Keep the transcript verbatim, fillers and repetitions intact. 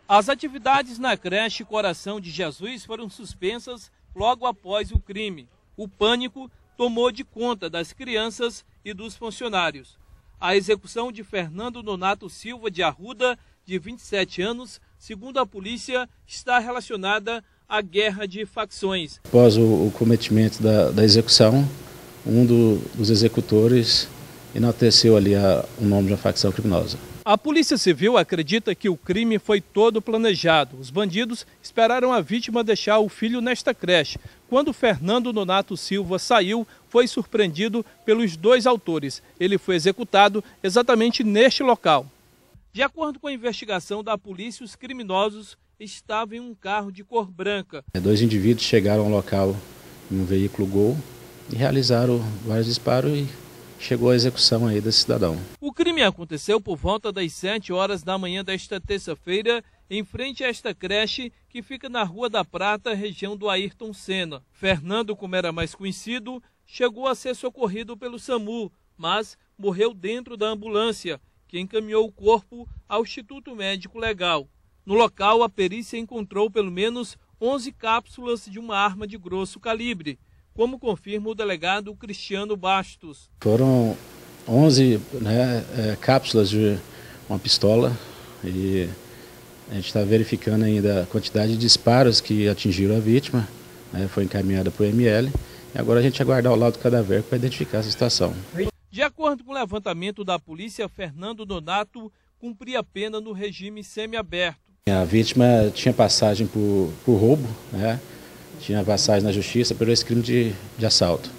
As atividades na creche Coração de Jesus foram suspensas logo após o crime. O pânico tomou de conta das crianças e dos funcionários. A execução de Fernando Nonato Silva de Arruda, de vinte e sete anos, segundo a polícia, está relacionada à guerra de facções. Após o, o cometimento da, da execução, um do, dos executores enalteceu ali a, o nome de uma facção criminosa. A Polícia Civil acredita que o crime foi todo planejado. Os bandidos esperaram a vítima deixar o filho nesta creche. Quando Fernando Nonato Silva saiu, foi surpreendido pelos dois autores. Ele foi executado exatamente neste local. De acordo com a investigação da polícia, os criminosos estavam em um carro de cor branca. Dois indivíduos chegaram ao local em um veículo Gol e realizaram vários disparos e chegou a execução aí desse cidadão. O crime aconteceu por volta das sete horas da manhã desta terça-feira, em frente a esta creche que fica na Rua da Prata, região do Ayrton Senna. Fernando, como era mais conhecido, chegou a ser socorrido pelo SAMU, mas morreu dentro da ambulância, que encaminhou o corpo ao Instituto Médico Legal. No local, a perícia encontrou pelo menos onze cápsulas de uma arma de grosso calibre, como confirma o delegado Cristiano Bastos. Foram onze né, é, cápsulas de uma pistola e a gente está verificando ainda a quantidade de disparos que atingiram a vítima, né, foi encaminhada para o M L e agora a gente aguardar o laudo cadavérico para identificar essa situação. De acordo com o levantamento da polícia, Fernando Nonato cumpria a pena no regime semiaberto. A vítima tinha passagem por, por roubo, né? Tinha passagem na justiça por esse crime de, de assalto.